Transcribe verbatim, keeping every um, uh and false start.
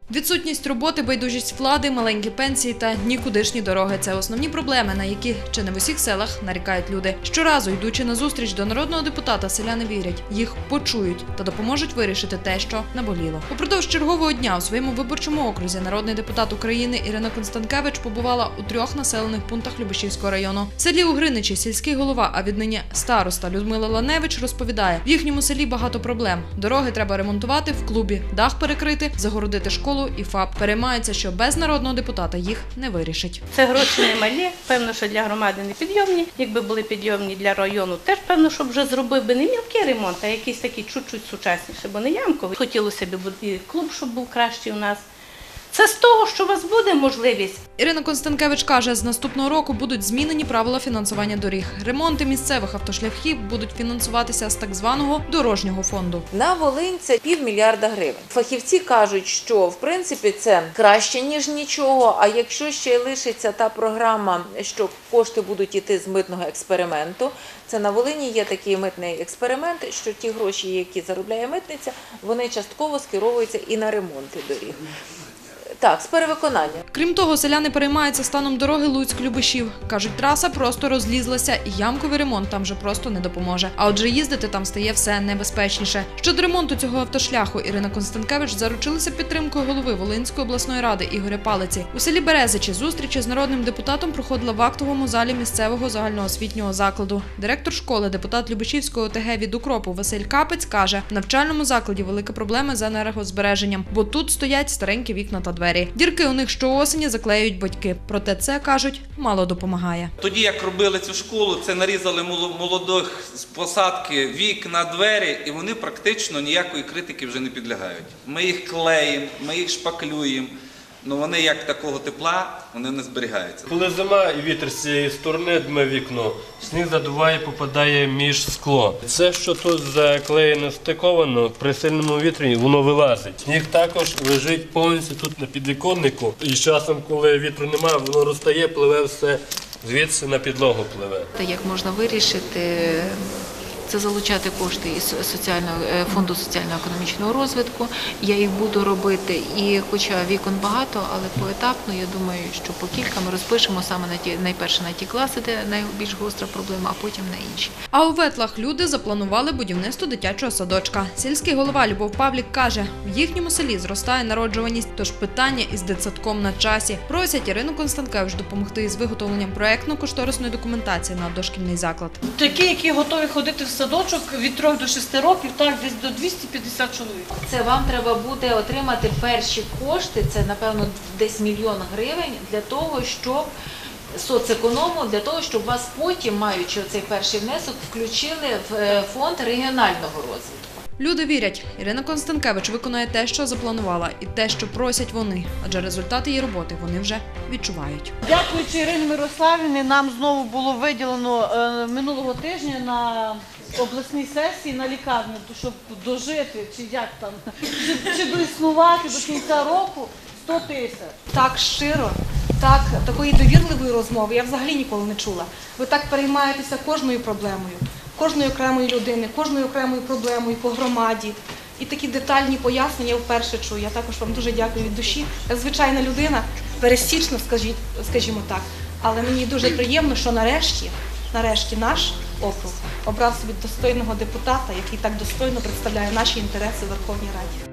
Відсутність роботи, байдужість влади, маленькі пенсії та нікудишні дороги – це основні проблеми, на які чи не в усіх селах нарікають люди. Щоразу, йдучи на зустріч до народного депутата, селяни вірять, їх почують та допоможуть вирішити те, що наболіло. Упродовж чергового дня у своєму виборчому окрузі народний депутат України Ірина Констанкевич побувала у трьох населених пунктах Любешівського району. В селі Угриничі сільський голова, а віднині староста Людмила Ланевич розповідає, в їхньому селі багато проблем. Дороги треба ремонтувати, в клубі дах перекрити, загородити школу і ФАП. Переймаються, що без народного депутата їх не вирішить. Це гроші не малі, певно, що для громади не підйомні. Якби були підйомні для району, теж певно, щоб вже зробив би не мілкий ремонт, а якийсь такий чуть-чуть сучасніший, бо не ямковий. Хотілося б і клуб, щоб був кращий у нас. Це з того, що у вас буде можливість. Ірина Констанкевич каже, з наступного року будуть змінені правила фінансування доріг. Ремонти місцевих автошляхів будуть фінансуватися з так званого дорожнього фонду. На Волинь це півмільярда гривень. Фахівці кажуть, що в принципі це краще, ніж нічого, а якщо ще лишиться та програма, що кошти будуть йти з митного експерименту, це на Волині є такий митний експеримент, що ті гроші, які заробляє митниця, вони частково скеровуються і на ремонти доріг. Так, з перевиконання. Крім того, селяни переймаються станом дороги Луцьк-Любешів. Кажуть, траса просто розлізлася і ямковий ремонт там вже просто не допоможе. А отже, їздити там стає все небезпечніше. Щодо ремонту цього автошляху, Ірина Констанкевич заручилася підтримкою голови Волинської обласної ради Ігоря Палиці. У селі Березичі зустрічі з народним депутатом проходила в актовому залі місцевого загальноосвітнього закладу. Директор школи, депутат Любешівського О Те Ге від укропу Василь Капець каже, в навчальному закладі велика проблема з енергозбереженням, бо тут стоять старенькі вікна та двері. Дірки у них щоосені заклеюють батьки. Проте це, кажуть, мало допомагає. Тоді, як робили цю школу, це нарізали молодих з посадки вікна, двері, і вони практично ніякої критики вже не підлягають. Ми їх клеїмо, ми їх шпаклюємо. Ну вони як такого тепла, вони не зберігаються. Коли зима і вітер з цієї сторони дме вікно, сніг задуває, попадає між скло. Це, що тут заклеєно, стиковано, при сильному вітрі воно вилазить. Сніг також лежить повністю тут на підвіконнику. І з часом, коли вітру немає, воно розтає, пливе все, звідси на підлогу пливе. Як можна вирішити? Це залучати кошти із соціального фонду соціально-економічного розвитку. Я їх буду робити, і хоча вікон багато, але поетапно, я думаю, що по кілька ми розпишемо саме на ті, найперше на ті класи, де найбільш гостра проблема, а потім на інші. А у Ветлах люди запланували будівництво дитячого садочка. Сільський голова Любов Павлік каже, в їхньому селі зростає народжуваність, тож питання із дитсадком на часі. Просять Ірину Констанкевич допомогти із виготовленням проєктно-кошторисної документації на дошкільний заклад. Такі, які готові ходити в садочок від трьох до шести років, так, десь до двісті п'ятдесят чоловік. Це вам треба буде отримати перші кошти, це, напевно, десь мільйон гривень, для того, щоб соцеконому, для того, щоб вас потім, маючи цей перший внесок, включили в фонд регіонального розвитку. Люди вірять, Ірина Констанкевич виконає те, що запланувала, і те, що просять вони, адже результати її роботи вони вже відчувають. Дякуючи Ірині Мирославівні, нам знову було виділено е, минулого тижня на обласній сесії на лікарню, щоб дожити, чи як там, чи, чи доіснувати до кінця року сто тисяч. Так щиро, так, такої довірливої розмови я взагалі ніколи не чула. Ви так переймаєтеся кожною проблемою, кожної окремої людини, кожною окремою проблемою по громаді. І такі детальні пояснення я вперше чую. Я також вам дуже дякую від душі. Я звичайна людина, пересічна, скажімо так. Але мені дуже приємно, що нарешті, нарешті наш округ обрав собі достойного депутата, який так достойно представляє наші інтереси в Верховній Раді.